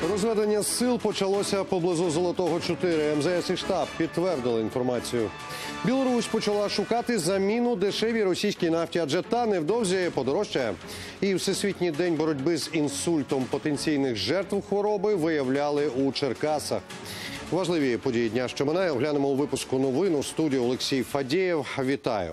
Розведення сил почалося поблизу Золотого 4. МЗС і штаб підтвердили інформацію. Білорусь почала шукати заміну дешевій російській нафті, адже та невдовзі подорожчає. І Всесвітній день боротьби з інсультом потенційних жертв хвороби виявляли у Черкасах. Важливі події дня, що минає, оглянемо у випуску новин. У студії Олексій Фадєєв. Вітаю.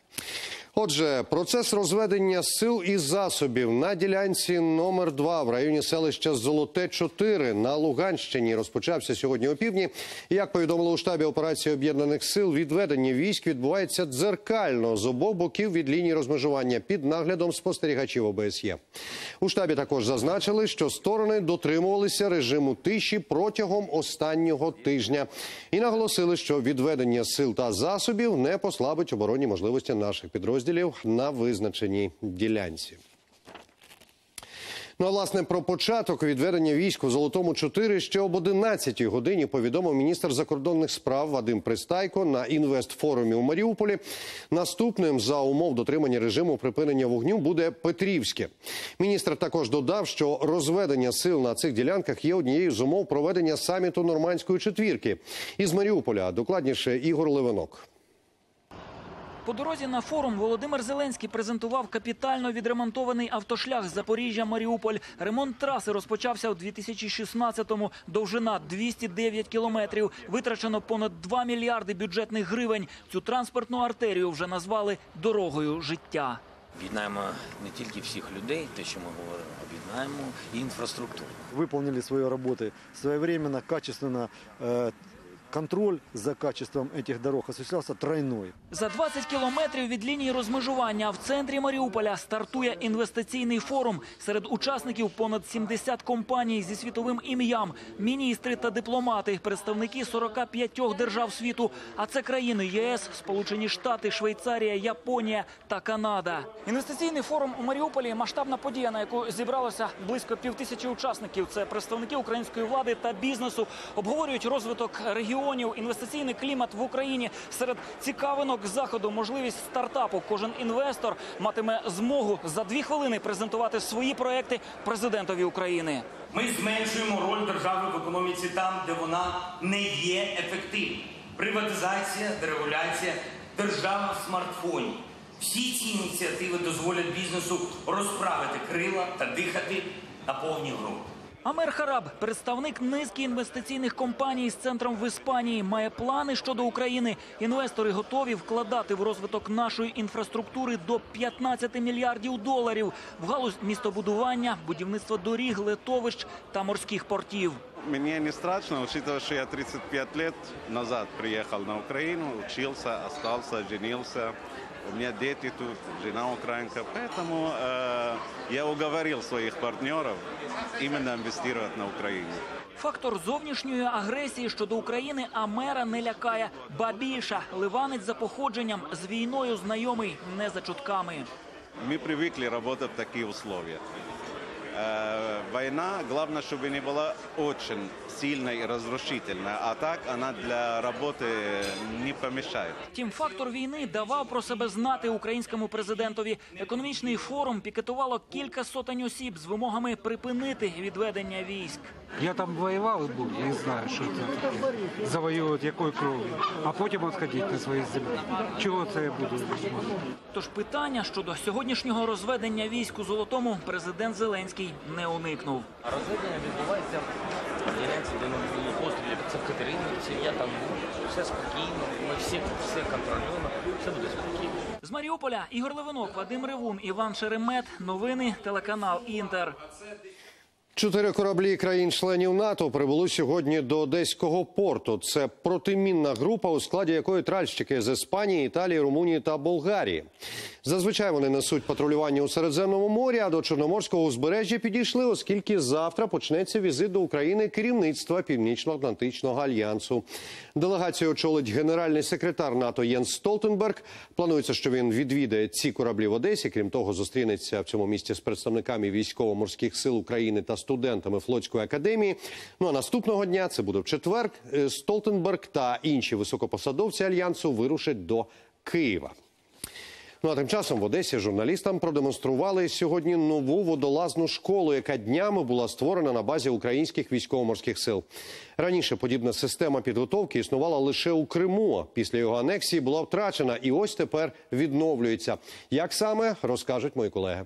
Отже, процес розведення сил і засобів на ділянці номер 2 в районі селища Золоте 4 на Луганщині розпочався сьогодні опівдні. Як повідомили у штабі операції Об'єднаних сил, відведення військ відбувається дзеркально з обох боків від лінії розмежування під наглядом спостерігачів ОБСЄ. У штабі також зазначили, що сторони дотримувалися режиму тиші протягом останнього тижня. І наголосили, що відведення сил та засобів не послабить оборонні можливості наших підрозділів на визначеній ділянці. Ну а власне про початок відведення військ у Золотому 4 ще об 11-й годині повідомив міністр закордонних справ Вадим Пристайко на інвестфорумі у Маріуполі. Наступним за умов дотримання режиму припинення вогню буде Петрівське. Міністр також додав, що розведення сил на цих ділянках є однією з умов проведення саміту Нормандської четвірки. Із Маріуполя докладніше Ігор Левинок. По дорозі на форум Володимир Зеленський презентував капітально відремонтований автошлях Запоріжжя-Маріуполь. Ремонт траси розпочався у 2016-му. Довжина 209 кілометрів. Витрачено понад 2 мільярди бюджетних гривень. Цю транспортну артерію вже назвали «дорогою життя». Об'єднаємо не тільки всіх людей, те, що ми говоримо, об'єднаємо і інфраструктуру. Выполнили свою работу своевременно, качественно. Контроль за качеством этих дорог осуществлялся тройной. За 20 кілометрів від лінії розмежування в центрі Маріуполя стартує інвестиційний форум. Серед учасників понад 70 компаній зі світовим ім'ям, міністри та дипломати, представники 45 держав світу. А це країни ЄС, Сполучені Штати, Швейцарія, Японія та Канада. Інвестиційний форум у Маріуполі – масштабна подія, на яку зібралося близько 5000 учасників. Це представники української влади та бізнесу. Обговорюють розвиток регіонів, інвестиційний клімат в Україні. Серед цікавинок заходу можливість стартапу. Кожен інвестор матиме змогу за 2 хвилини презентувати свої проекти президентові України. Ми зменшуємо роль держави в економіці там, де вона не є ефективною. Приватизація, дерегуляція, держава в смартфоні. Всі ці ініціативи дозволять бізнесу розправити крила та дихати на повні груди. Амер Хараб, представник низки інвестиційних компаній з центром в Іспанії, має плани щодо України. Інвестори готові вкладати в розвиток нашої інфраструктури до 15 мільярдів доларів в галузь містобудування, будівництва доріг, литовищ та морських портів. Мне не страшно, учитывая, что я 35 лет назад приехал на Украину, учился, остался, женился. У меня дети тут, жена украинка, поэтому я уговорил своих партнеров именно инвестировать на Украину. Фактор зовнішньої агресії щодо України Амера не лякає. Ба більше, ливанець за походженням, з війною знайомий не за чутками. Мы привыкли работать в таких условиях. Война, главное, чтобы не была очень сильной и разрушительной, а так она для работы не помешает. Втім, фактор війни давав про себе знати українському президентові. Економічний форум пікетувало кілька сотень осіб з вимогами припинити відведення військ. Я там воював і був, я не знаю, що це таке. Завоювати якою кров'ю, а потім відходити на свої землі. Чого це я буду робити? Тож питання щодо сьогоднішнього розведення військ у Золотому президент Зеленський не уникнув. Розведення відбувається на ділянці, де ми були в пострілі. Це в Катеринівці, я там все спокійно, ми все контролюємо, все буде спокійно. З Маріуполя Ігор Левинок, Вадим Ревун, Іван Шеремет. Новини, телеканал «Інтер». 4 кораблі країн-членів НАТО прибули сьогодні до Одеського порту. Це протимінна група, у складі якої тральщики з Іспанії, Італії, Румунії та Болгарії. Зазвичай вони несуть патрулювання у Середземному морі, а до Чорноморського узбережжя підійшли, оскільки завтра почнеться візит до України керівництва Північно-Атлантичного альянсу. Делегацію очолить генеральний секретар НАТО Єнс Столтенберг. Планується, що він відвідає ці кораблі в Одесі. Крім того, зустрінеться в цьому місці з представниками військово-морських сил України та студентами Флотської академії. Ну а наступного дня, це буде в четвер, Столтенберг та інші високопосадовці альянсу вирушать до Києва. Ну а тим часом в Одесі журналістам продемонстрували сьогодні нову водолазну школу, яка днями була створена на базі українських військово-морських сил. Раніше подібна система підготовки існувала лише у Криму. А після його анексії була втрачена і ось тепер відновлюється. Як саме, розкажуть мої колеги.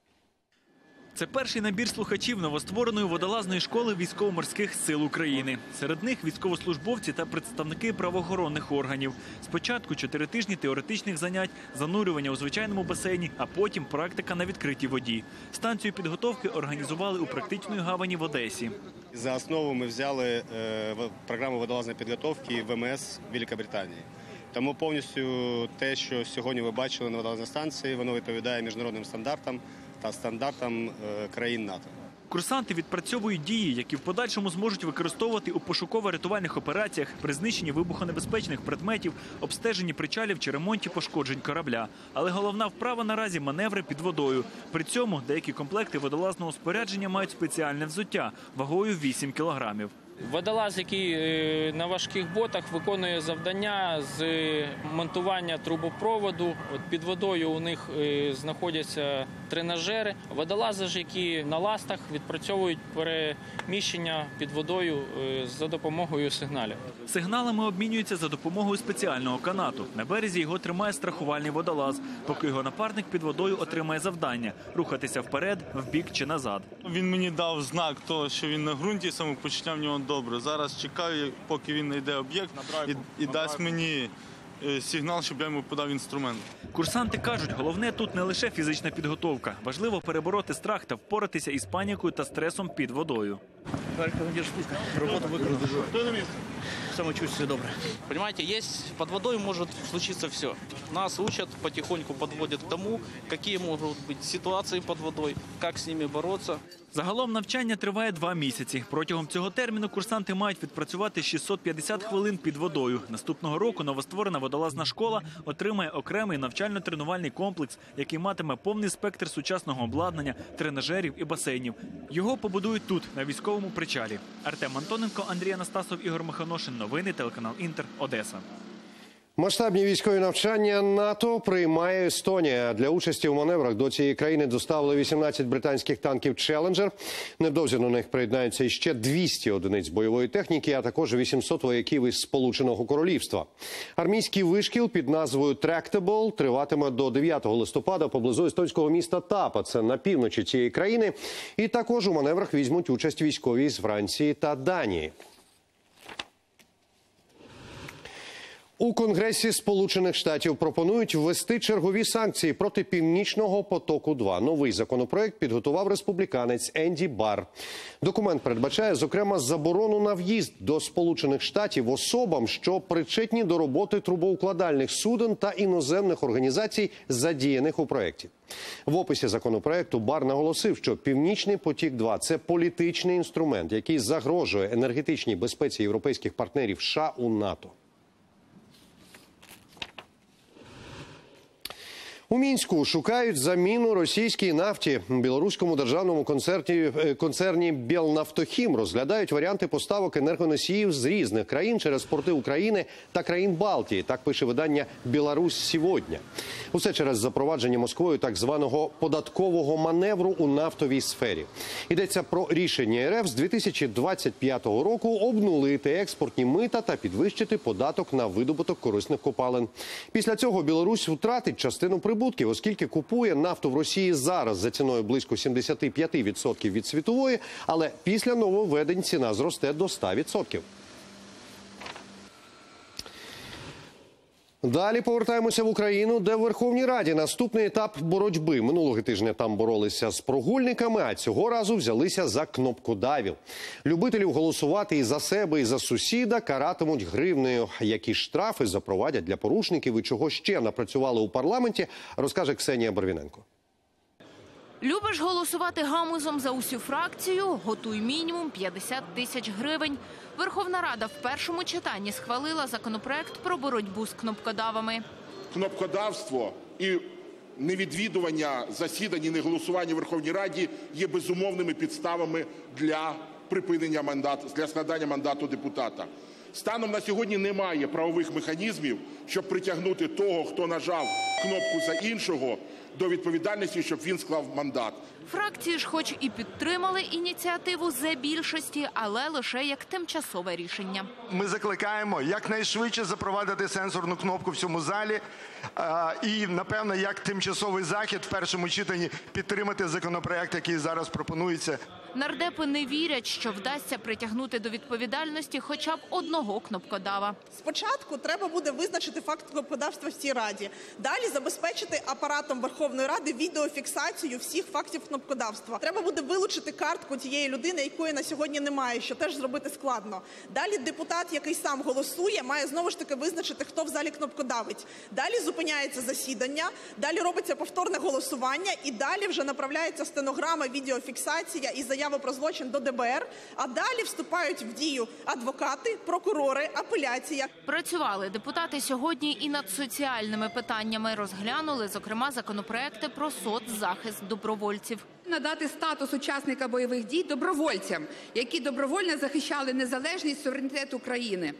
Це перший набір слухачів новоствореної водолазної школи військово-морських сил України. Серед них військовослужбовці та представники правоохоронних органів. Спочатку 4 тижні теоретичних занять, занурювання у звичайному басейні, а потім практика на відкритій воді. Станцію підготовки організували у практичної гавані в Одесі. За основу ми взяли програму водолазної підготовки ВМС Великобританії. Тому повністю те, що сьогодні ви бачили на водолазній станції, воно відповідає міжнародним стандартам та стандартам країн НАТО. Курсанти відпрацьовують дії, які в подальшому зможуть використовувати у пошуково-рятувальних операціях, при знищенні вибухонебезпечних предметів, обстеженні причалів чи ремонті пошкоджень корабля. Але головна вправа наразі – маневри під водою. При цьому деякі комплекти водолазного спорядження мають спеціальне взуття вагою 8 кілограмів. Водолаз, який на важких ботах виконує завдання з монтування трубопроводу. Під водою у них знаходяться тренажери. Водолази ж, які на ластах відпрацьовують переміщення під водою за допомогою сигналів. Сигналами обмінюються за допомогою спеціального канату. На березі його тримає страхувальний водолаз, поки його напарник під водою отримає завдання – рухатися вперед, вбік чи назад. Він мені дав знак того, що він на ґрунті, самопочуття в нього добре. Зараз чекаю, поки він знайде об'єкт і дасть мені сигнал, щоб я йому подав інструмент. Курсанти кажуть, головне тут не лише фізична підготовка. Важливо перебороти страх та впоратися із панікою та стресом під водою. Роботу виконав дуже. Самочувствие добре. Понимаете, есть под водой может случиться все. Нас учат, потихоньку подводят к тому, какие могут быть ситуации под водой, как с ними бороться. Загалом навчання триває 2 місяці. Протягом цього терміну курсанти мають відпрацювати 650 хвилин під водою. Наступного року новостворена водолазна школа отримає окремий навчально-тренувальний комплекс, який матиме повний спектр сучасного обладнання, тренажерів і басейнів. Його побудують тут, на військовому причалі. Артем Антоненко, Андрій Анастасов, Ігор Миханошин. Новини, телеканал Інтер, Одеса. Масштабні військові навчання НАТО приймає Естонія. Для участі у маневрах до цієї країни доставили 18 британських танків «Челенджер». Невдовзі до них приєднаються іще 200 одиниць бойової техніки, а також 800 вояків із Сполученого Королівства. Армійський вишкіл під назвою «Трактабл» триватиме до 9 листопада поблизу естонського міста Тапа. Це на півночі цієї країни. І також у маневрах візьмуть участь військові з Франції та Данії. У Конгресі Сполучених Штатів пропонують ввести чергові санкції проти «Північного потоку-2». Новий законопроект підготував республіканець Енді Барр. Документ передбачає, зокрема, заборону на в'їзд до Сполучених Штатів особам, що причетні до роботи трубоукладальних суден та іноземних організацій, задіяних у проєкті. В описі законопроекту Барр наголосив, що «Північний потік-2» – це політичний інструмент, який загрожує енергетичній безпеці європейських партнерів США у НАТО. У Мінську шукають заміну російській нафті. У білоруському державному концерні «Белнафтохім» розглядають варіанти поставок енергоносіїв з різних країн через порти України та країн Балтії. Так пише видання «Білорусь сьогодні». Усе через запровадження Москвою так званого податкового маневру у нафтовій сфері. Йдеться про рішення РФ з 2025 року обнулити експортні мита та підвищити податок на видобуток корисних копалин. Після цього Білорусь втратить частину прибутків, оскільки купує нафту в Росії зараз за ціною близько 75% від світової, але після нововведень ціна зросте до 100%. Далі повертаємося в Україну, де в Верховній Раді наступний етап боротьби. Минулого тижня там боролися з прогульниками, а цього разу взялися за кнопкодавів. Любителів голосувати і за себе, і за сусіда каратимуть гривнею. Які штрафи запровадять для порушників і чого ще напрацювали у парламенті, розкаже Ксенія Барвіненко. Любиш голосувати гамузом за усю фракцію? Готуй мінімум 50 тисяч гривень. Верховна Рада в першому читанні схвалила законопроект про боротьбу з кнопкодавами. Кнопкодавство і невідвідування засідань і неголосування в Верховній Раді є безумовними підставами для припинення мандату, для складання мандату депутата. Станом на сьогодні немає правових механізмів, щоб притягнути того, хто нажав кнопку за іншого, до відповідальності, щоб він склав мандат. Фракції ж хоч і підтримали ініціативу за більшості, але лише як тимчасове рішення. Ми закликаємо якнайшвидше запровадити сенсорну кнопку в цьому залі і, напевно, як тимчасовий захід в першому читанні підтримати законопроект, який зараз пропонується. Нардепи не вірять, що вдасться притягнути до відповідальності хоча б одного кнопкодава. Спочатку треба буде визначити факт кнопкодавства в цій Раді. Далі забезпечити апаратом Верховної Ради відеофіксацію всіх фактів кнопкодавства. Треба буде вилучити картку тієї людини, якої на сьогодні немає, що теж зробити складно. Далі депутат, який сам голосує, має знову ж таки визначити, хто в залі кнопкодавить. Далі зупиняється засідання, далі робиться повторне голосування і далі вже направляється стенограма, відеофіксація і заява про злочин до ДБР, а далі вступають в дію адвокати, прокурори, апеляція. Працювали депутати сьогодні і над соціальними питаннями. Розглянули, зокрема, законопроекти про соцзахист добровольців. Надати статус учасника бойових дій добровольцям, які добровольно захищали незалежність, суверенітет України.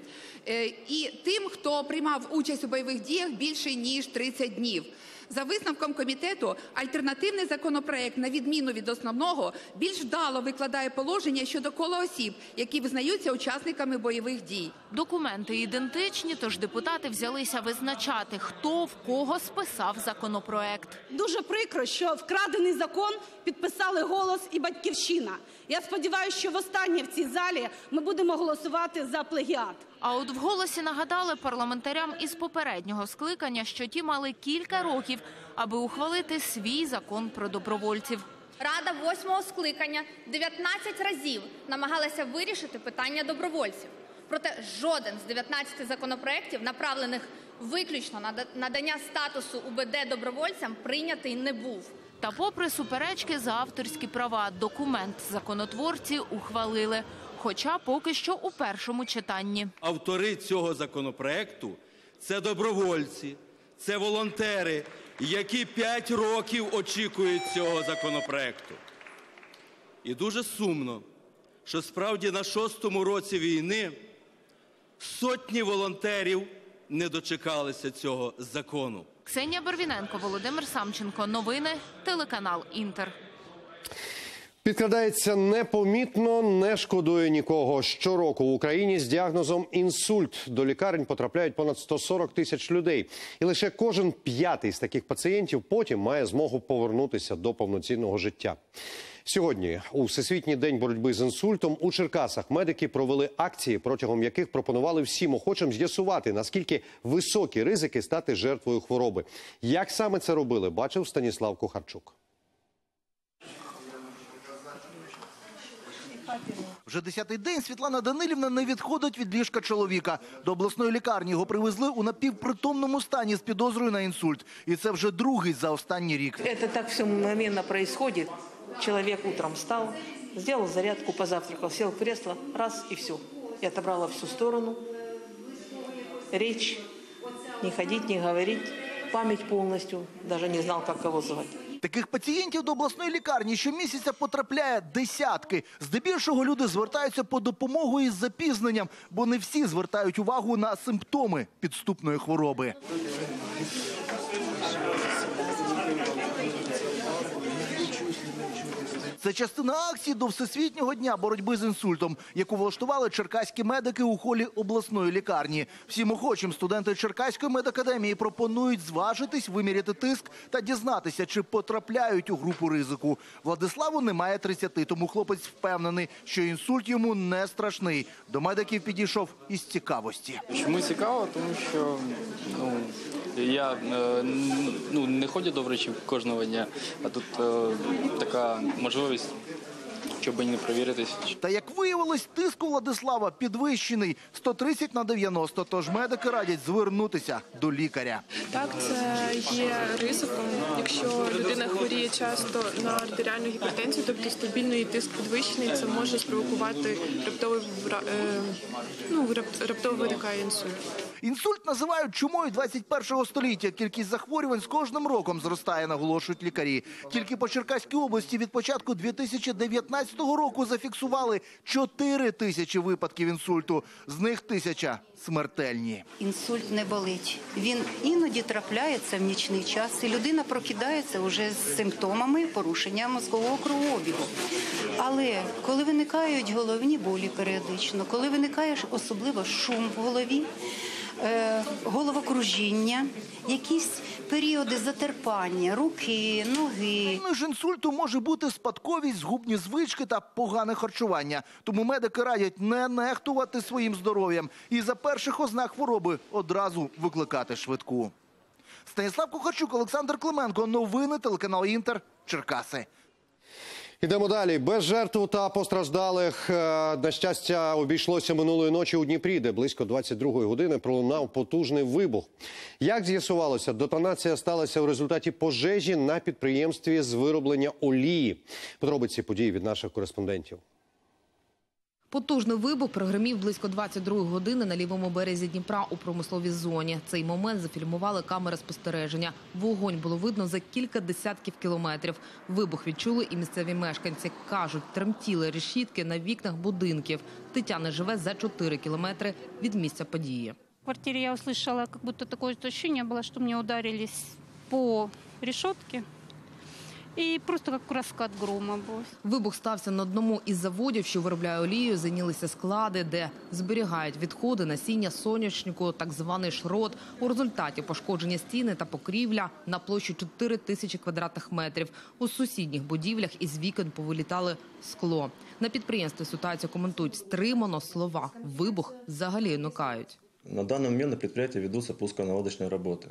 І тим, хто приймав участь у бойових діях більше ніж 30 днів. За висновком комітету, альтернативний законопроект, на відміну від основного, більш вдало викладає положення щодо кола осіб, які визнаються учасниками бойових дій. Документи ідентичні, тож депутати взялися визначати, хто в кого списав законопроект. Дуже прикро, що вкрадений закон підписали «Голос» і «Батьківщина». Я сподіваюся, що востаннє в цій залі ми будемо голосувати за плагіат. А от в «Голосі» нагадали парламентарям із попереднього скликання, що ті мали кілька років, аби ухвалити свій закон про добровольців. Рада 8-го скликання 19 разів намагалася вирішити питання добровольців. Проте жоден з 19 законопроєктів, направлених виключно на надання статусу УБД добровольцям, прийнятий не був. Та попри суперечки за авторські права, документ законотворці ухвалили. Хоча поки що у першому читанні. Автори цього законопроекту – це добровольці, це волонтери, які 5 років очікують цього законопроекту. І дуже сумно, що справді на 6-му році війни сотні волонтерів не дочекалися цього закону. Ксенія Барвіненко, Володимир Самченко. Новини, телеканал «Інтер». Підкрадається непомітно, не шкодує нікого. Щороку в Україні з діагнозом інсульт до лікарень потрапляють понад 140 тисяч людей. І лише кожен 5-й з таких пацієнтів потім має змогу повернутися до повноцінного життя. Сьогодні, у Всесвітній день боротьби з інсультом, у Черкасах медики провели акції, протягом яких пропонували всім охочим з'ясувати, наскільки високі ризики стати жертвою хвороби. Як саме це робили, бачив Станіслав Кухарчук. Вже 10-й день Світлана Данилівна не відходить від ліжка чоловіка. До обласної лікарні його привезли у напівпритомному стані з підозрою на інсульт. І це вже другий за останній рік. Це так все мгновенно відбувається. Чоловік утром встав, зробив зарядку, позавтракав, сів в кресло, раз і все. Я отобрала всю сторону, річ, не ходити, не говорити, пам'ять повністю, навіть не знав, як кого звати. Таких пацієнтів до обласної лікарні щомісяця потрапляє десятки. Здебільшого люди звертаються по допомогу із запізненням, бо не всі звертають увагу на симптоми підступної хвороби. Це частина акції до Всесвітнього дня боротьби з інсультом, яку влаштували черкаські медики у холі обласної лікарні. Всім охочим студенти Черкаської медакадемії пропонують зважитись, виміряти тиск та дізнатися, чи потрапляють у групу ризику. Владиславу немає 30, тому хлопець впевнений, що інсульт йому не страшний. До медиків підійшов із цікавості. Чому цікаво? Тому що я не ходжу до врачів кожного дня, а тут така можливість, щоб не перевіритись. Та як виявилось, тиск у Владислава підвищений – 130 на 90, тож медики радять звернутися до лікаря. Так, це є ризиком, якщо людина хворіє часто на артеріальну гіпертензію, тобто стабільний тиск підвищений, це може спровокувати раптово виникає інсульт. Інсульт називають чумою 21-го століття. Кількість захворювань з кожним роком зростає, наголошують лікарі. Тільки по Черкаській області від початку 2019 року зафіксували 4 тисячі випадків інсульту. З них 1000 смертельні. Інсульт не болить. Він іноді трапляється в нічний час, і людина прокидається вже з симптомами порушення мозкового кровообігу. Але коли виникають головні болі періодично, коли виникає особливо шум в голові, головокружіння, якісь періоди затерпання, руки, ноги. Між інсульту може бути спадковість, згубні звички та погане харчування. Тому медики радять не нехтувати своїм здоров'ям і за перших ознак хвороби одразу викликати швидку. Станіслав Кухарчук, Олександр Клименко. Новини, телеканал «Інтер», Черкаси. Ідемо далі. Без жертв та постраждалих. На щастя, обійшлося минулої ночі у Дніпрі, де близько 22-ї години пролунав потужний вибух. Як з'ясувалося, детонація сталася у результаті пожежі на підприємстві з вироблення олії. Подробиці події від наших кореспондентів. Потужний вибух прогримів близько 22-ї години на лівому березі Дніпра у промисловій зоні. Цей момент зафільмували камери спостереження. Вогонь було видно за кілька десятків кілометрів. Вибух відчули і місцеві мешканці. Кажуть, тремтіли решітки на вікнах будинків. Тетяна живе за 4 кілометри від місця події. В квартире я услышала, как будто такое ощущение было, что мне ударились по решетке. І просто як розкат грома був. Вибух стався на одному із заводів, що виробляє олію. Зайнялися склади, де зберігають відходи, насіння соняшнику, так званий шрот. У результаті пошкодження стіни та покрівля на площу 4 тисячі квадратних метрів. У сусідніх будівлях із вікон повилітали скло. На підприємстві ситуацію коментують стримано, слова «вибух» взагалі уникають. На данный момент на предприятии ведутся пуско-наводочные работы.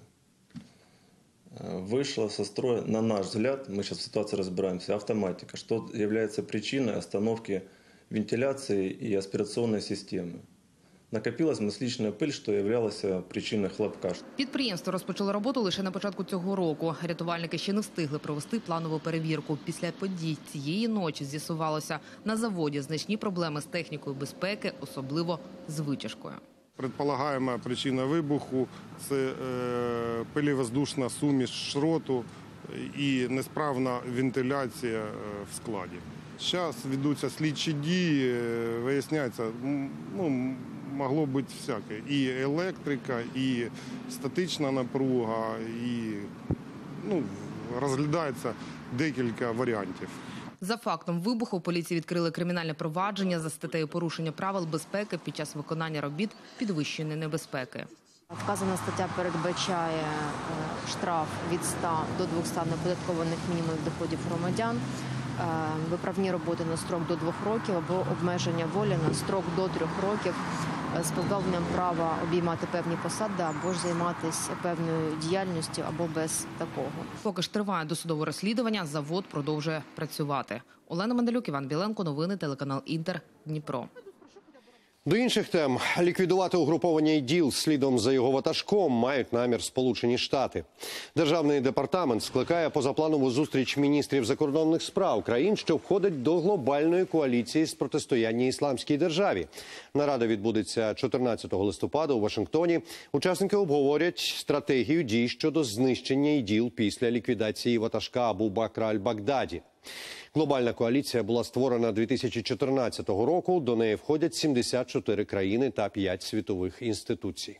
Вышла со строя, на наш взгляд, мы сейчас в ситуации разбираемся, автоматика, что является причиной остановки вентиляции и аспирационной системы. Накопилась масличная пыль, что являлась причиной хлопка. Підприємство розпочало роботу лише на початку цього року. Рятувальники ще не встигли провести планову перевірку. Після подій цієї ночі з'ясувалося, на заводі значні проблеми з технікою безпеки, особливо з витяжкою. Предполагаема причина вибуху – це пилівоздушна суміш шроту і несправна вентиляція в складі. Зараз ведуться слідчі дії, виясняється, могло бути всяке. І електрика, і статична напруга, і розглядається декілька варіантів. За фактом вибуху в поліції відкрили кримінальне провадження за статтею порушення правил безпеки під час виконання робіт підвищеної небезпеки. Вказана стаття передбачає штраф від 100 до 200 неоподаткованих мінімумів доходів громадян, виправні роботи на строк до 2 років або обмеження волі на строк до 3 років з позбавленням права обіймати певні посади або ж займатися певною діяльністю або без такого. Поки ж триває досудове розслідування, завод продовжує працювати. Олена Мандалюк, Іван Біленко, новини, телеканал «Інтер», Дніпро. До інших тем. Ліквідувати угруповання ІДІЛ слідом за його ватажком мають намір Сполучені Штати. Державний департамент скликає позапланову зустріч міністрів закордонних справ країн, що входять до глобальної коаліції з протистояння Ісламській державі. Нарада відбудеться 14 листопада у Вашингтоні. Учасники обговорять стратегію дій щодо знищення ІДІЛ після ліквідації ватажка Абу Бакра аль-Багдаді. Глобальна коаліція була створена 2014 року. До неї входять 74 країни та 5 світових інституцій.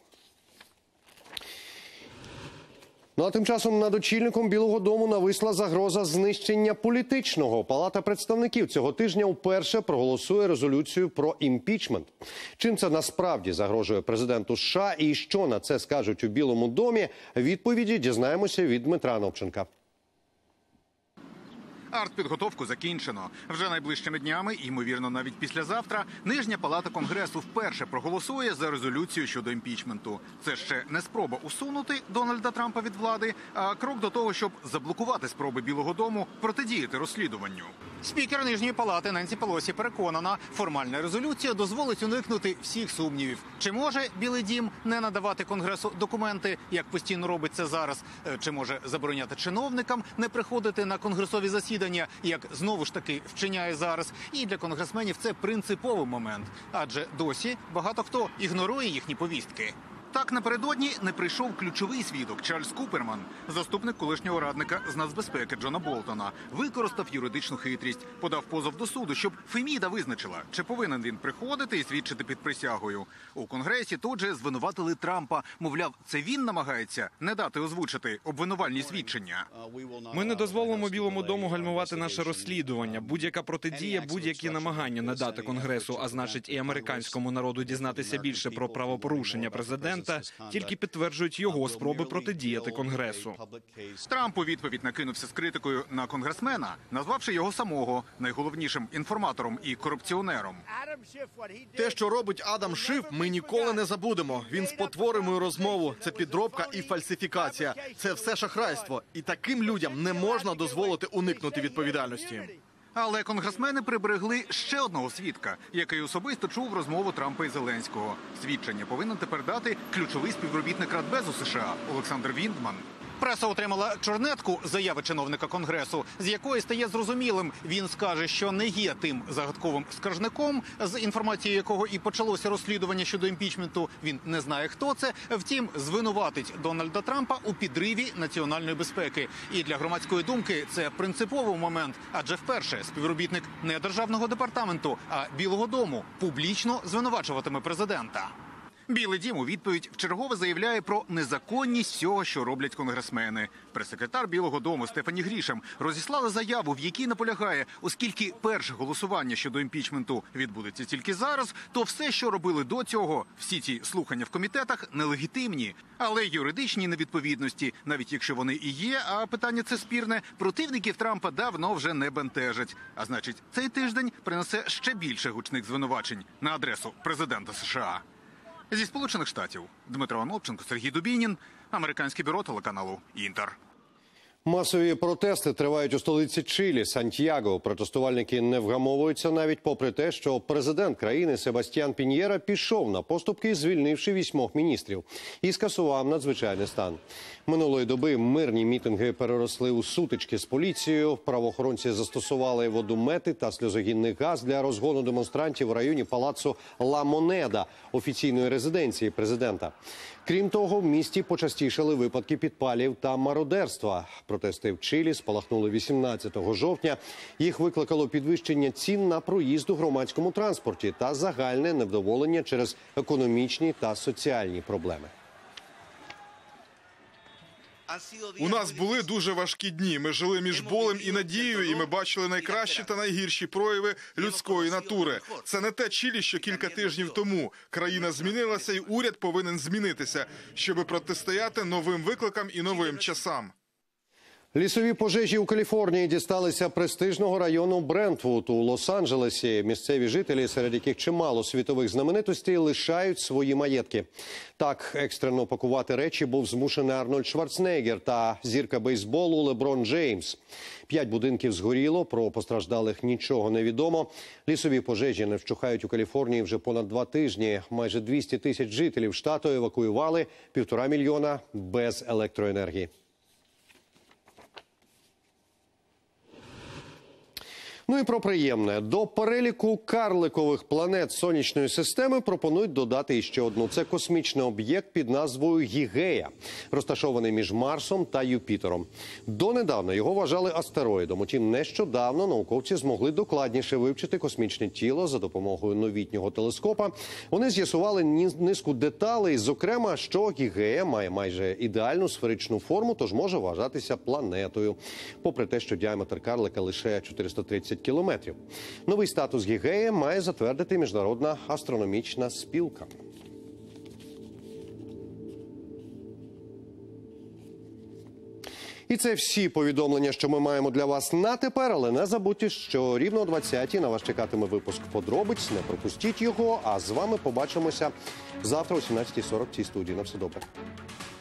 Ну а тим часом над очільником Білого дому нависла загроза знищення політичного. Палата представників цього тижня вперше проголосує резолюцію про імпічмент. Чим це насправді загрожує президенту США і що на це скажуть у Білому домі, відповіді дізнаємося від Дмитра Новченка. Артпідготовку закінчено. Вже найближчими днями, ймовірно, навіть післязавтра, Нижня палата Конгресу вперше проголосує за резолюцію щодо імпічменту. Це ще не спроба усунути Дональда Трампа від влади, а крок до того, щоб заблокувати спроби Білого дому протидіяти розслідуванню. Спікер Нижньої палати Ненсі Пелосі переконана, формальна резолюція дозволить уникнути всіх сумнівів. Чи може Білий дім не надавати Конгресу документи, як постійно робить це зараз? Чи може забороняти чиновникам не приходити на конгресові засідання, як знову ж таки вчиняє зараз? І для конгресменів це принциповий момент, адже досі багато хто ігнорує їхні повістки. Так, напередодні не прийшов ключовий свідок Чарльз Куперман, заступник колишнього радника з нацбезпеки Джона Болтона. Використав юридичну хитрість, подав позов до суду, щоб Феміда визначила, чи повинен він приходити і свідчити під присягою. У Конгресі тут же звинуватили Трампа. Мовляв, це він намагається не дати озвучити обвинувальні свідчення. Ми не дозволимо Білому дому гальмувати наше розслідування. Будь-яка протидія, будь-які намагання не дати Конгресу, а значить і американському народу дізнатися більше про правопорушення президента, тільки підтверджують його спроби протидіяти Конгресу. Трамп у відповідь накинувся з критикою на конгресмена, назвавши його самого найголовнішим інформатором і корупціонером. Те, що робить Адам Шиф, ми ніколи не забудемо. Він спотворив мою розмову. Це підробка і фальсифікація. Це все шахрайство. І таким людям не можна дозволити уникнути відповідальності. Але конгресмени приберегли ще одного свідка, який особисто чув розмову Трампа і Зеленського. Свідчення повинен тепер дати ключовий співробітник Радбезу США Олександр Віндман. Преса отримала чорнетку заяви чиновника Конгресу, з якої стає зрозумілим, він скаже, що не є тим загадковим скаржником, з інформацією якого і почалося розслідування щодо імпічменту. Він не знає, хто це, втім, звинуватить Дональда Трампа у підриві національної безпеки. І для громадської думки це принциповий момент, адже вперше співробітник не Державного департаменту, а Білого дому публічно звинувачуватиме президента. Білий дім у відповідь вчергове заявляє про незаконність всього, що роблять конгресмени. Прес-секретар Білого дому Стефані Грішем розіслала заяву, в якій наполягає, оскільки перше голосування щодо імпічменту відбудеться тільки зараз, то все, що робили до цього, всі ці слухання в комітетах, нелегітимні. Але юридичні невідповідності, навіть якщо вони і є, а питання це спірне, противників Трампа давно вже не бентежать. А значить, цей тиждень принесе ще більше гучних звинувачень на адресу президента США. Зі Сполучених Штатів Дмитро Анопченко, Сергій Дубінін, американське бюро телеканалу «Інтер». Масові протести тривають у столиці Чилі – Сантьяго. Протестувальники не вгамовуються навіть попри те, що президент країни Себастьян Піньєра пішов на поступки, звільнивши 8 міністрів і скасував надзвичайний стан. Минулої доби мирні мітинги переросли у сутички з поліцією. Правоохоронці застосували водомети та сльозогінний газ для розгону демонстрантів в районі палацу Ла Монеда, офіційної резиденції президента. Крім того, в місті почастішали випадки підпалів та мародерства. Протести в Чилі спалахнули 18 жовтня. Їх викликало підвищення цін на проїзд у громадському транспорті та загальне невдоволення через економічні та соціальні проблеми. У нас були дуже важкі дні. Ми жили між болем і надією, і ми бачили найкращі та найгірші прояви людської натури. Це не те Чилі, що кілька тижнів тому. Країна змінилася, і уряд повинен змінитися, щоб протистояти новим викликам і новим часам. Лісові пожежі у Каліфорнії дісталися престижного району Брентвуд у Лос-Анджелесі. Місцеві жителі, серед яких чимало світових знаменитостей, лишають свої маєтки. Так, екстрено пакувати речі був змушений Арнольд Шварценеггер та зірка бейсболу Леброн Джеймс. 5 будинків згоріло, про постраждалих нічого не відомо. Лісові пожежі не вщухають у Каліфорнії вже понад 2 тижні. Майже 200 тисяч жителів штату евакуювали, 1,5 мільйона без електроенергії. Ну і про приємне. До переліку карликових планет сонячної системи пропонують додати іще одну. Це космічний об'єкт під назвою Гігея, розташований між Марсом та Юпітером. Донедавна його вважали астероїдом. Утім, нещодавно науковці змогли докладніше вивчити космічне тіло за допомогою новітнього телескопа. Вони з'ясували низку деталей, зокрема, що Гігея має майже ідеальну сферичну форму, тож може вважатися планетою. Попри те, що діаметр карлика лише 430 кілометрів. Новий статус Гігея має затвердити Міжнародна астрономічна спілка. І це всі повідомлення, що ми маємо для вас на тепер. Але не забудьте, що рівно о 20-й на вас чекатиме випуск подробиць. Не пропустіть його, а з вами побачимося завтра о 17:40 в цій студії. На все добре.